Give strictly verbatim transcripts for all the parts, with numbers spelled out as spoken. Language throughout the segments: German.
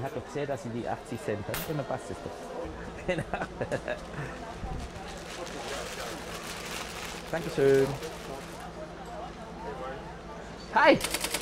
hat doch gesehen, dass sie die achtzig Cent hat. Dann passt es doch. Genau. Dankeschön. Hi!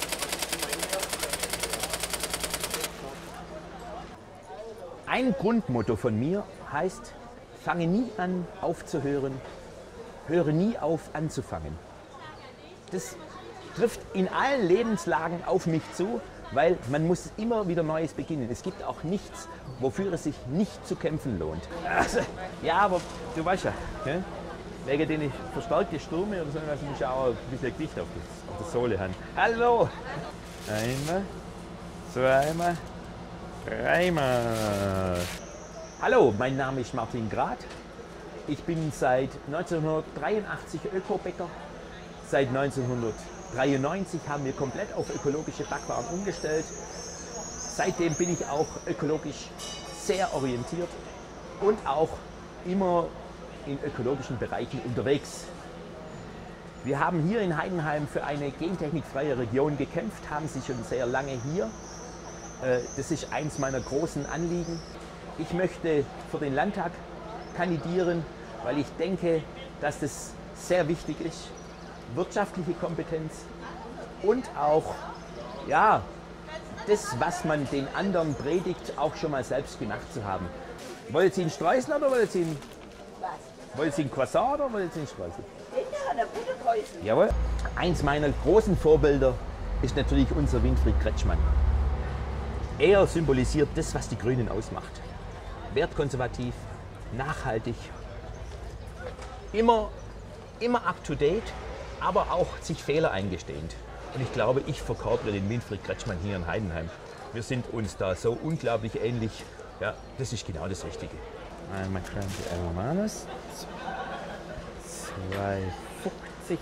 Ein Grundmotto von mir heißt, fange nie an aufzuhören, höre nie auf anzufangen. Das trifft in allen Lebenslagen auf mich zu, weil man muss immer wieder Neues beginnen. Es gibt auch nichts, wofür es sich nicht zu kämpfen lohnt. Also, ja, aber du weißt ja, ne? Wegen den ich verstärkte Stürme oder so, was ich auch ein bisschen Gewicht auf, das, auf der Sohle haben. Hallo! Einmal, zweimal, dreimal. Hallo, mein Name ist Martin Grad. Ich bin seit neunzehnhundertdreiundachtzig Öko-Bäcker. Seit neunzehnhundertdreiundneunzig haben wir komplett auf ökologische Backwaren umgestellt. Seitdem bin ich auch ökologisch sehr orientiert und auch immer in ökologischen Bereichen unterwegs. Wir haben hier in Heidenheim für eine gentechnikfreie Region gekämpft, haben sie schon sehr lange hier. Das ist eins meiner großen Anliegen. Ich möchte für den Landtag kandidieren, weil ich denke, dass das sehr wichtig ist. Wirtschaftliche Kompetenz und auch ja, das, was man den anderen predigt, auch schon mal selbst gemacht zu haben. Wollen Sie einen Streusel oder wollen Sie einen, wollen Sie einen Croissant oder wollen Sie einen Streusel? Ja, gute Streusel. Jawohl. Eins meiner großen Vorbilder ist natürlich unser Winfried Kretschmann. Er symbolisiert das, was die Grünen ausmacht. Wertkonservativ, nachhaltig, immer, immer up to date, aber auch sich Fehler eingestehend. Und ich glaube, ich verkörpere den Winfried Kretschmann hier in Heidenheim. Wir sind uns da so unglaublich ähnlich. Ja, das ist genau das Richtige. Einmal Crunchy Aromanas. zwei fünfzig.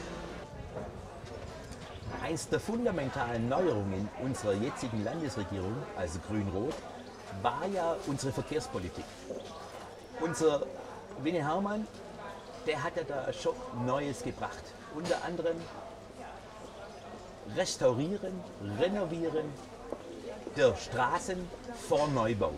Eins der fundamentalen Neuerungen unserer jetzigen Landesregierung, also Grün-Rot, war ja unsere Verkehrspolitik. Unser Winnie Herrmann, der hat ja da schon Neues gebracht. Unter anderem Restaurieren, Renovieren der Straßen vor Neubau.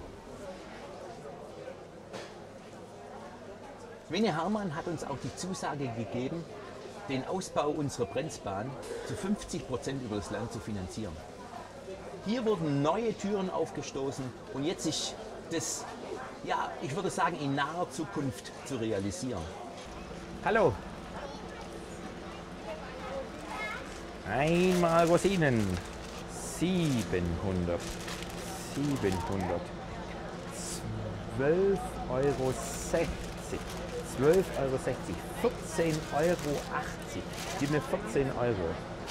Winnie Herrmann hat uns auch die Zusage gegeben, den Ausbau unserer Bremsbahn zu fünfzig Prozent über das Land zu finanzieren. Hier wurden neue Türen aufgestoßen und jetzt ist das, ja, ich würde sagen, in naher Zukunft zu realisieren. Hallo! Einmal Rosinen. siebenhundert. siebenhundert. zwölf Euro sechzig. zwölf Euro sechzig. vierzehn Euro achtzig. Gib mir vierzehn Euro.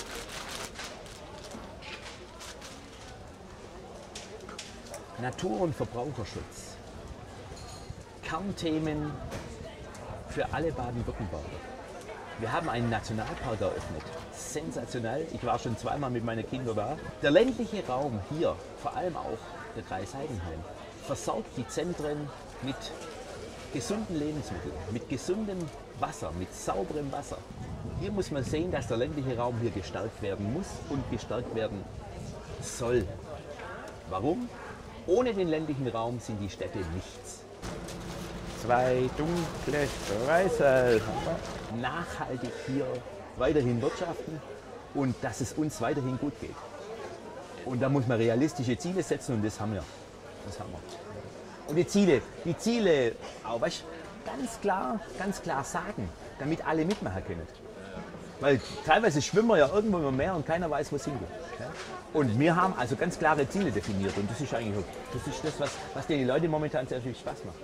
Natur- und Verbraucherschutz. Kernthemen für alle Baden-Württemberger. Wir haben einen Nationalpark eröffnet. Sensationell. Ich war schon zweimal mit meinen Kindern da. Der ländliche Raum hier, vor allem auch der Kreis Heidenheim, versorgt die Zentren mit gesunden Lebensmitteln, mit gesundem Wasser, mit sauberem Wasser. Hier muss man sehen, dass der ländliche Raum hier gestärkt werden muss und gestärkt werden soll. Warum? Ohne den ländlichen Raum sind die Städte nichts. Zwei dunkle Streusel. Nachhaltig hier weiterhin wirtschaften und dass es uns weiterhin gut geht. Und da muss man realistische Ziele setzen und das haben wir. Das haben wir. Und die Ziele, die Ziele auch weißt, ganz klar, ganz klar sagen, damit alle mitmachen können. Weil teilweise schwimmen wir ja irgendwo im Meer und keiner weiß, wo es hingeht. Und wir haben also ganz klare Ziele definiert und das ist eigentlich das, ist das was, was den Leuten momentan sehr viel Spaß macht.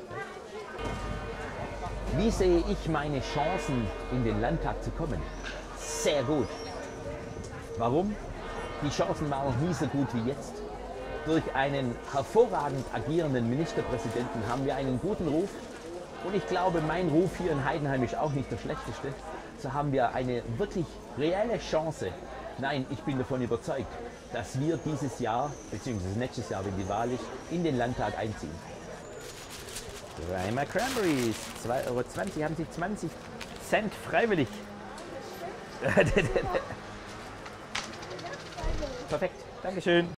Wie sehe ich meine Chancen, in den Landtag zu kommen? Sehr gut. Warum? Die Chancen waren noch nie so gut wie jetzt. Durch einen hervorragend agierenden Ministerpräsidenten haben wir einen guten Ruf. Und ich glaube, mein Ruf hier in Heidenheim ist auch nicht der schlechteste. So haben wir eine wirklich reelle Chance. Nein, ich bin davon überzeugt, dass wir dieses Jahr, beziehungsweise nächstes Jahr, wenn die Wahl ist, in den Landtag einziehen. Dreimal Cranberries, zwei Euro zwanzig, haben Sie zwanzig Cent freiwillig. Perfekt, Dankeschön.